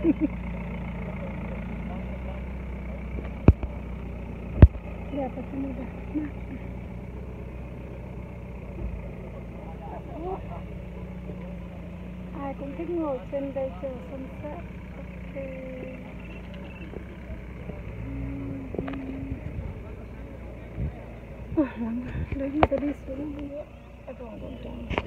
Đẹp ở trong này đẹp. Ai cũng thích ngồi trên đây chờ sunset. Ok. Lắm. Đấy người ta đi xuống nữa.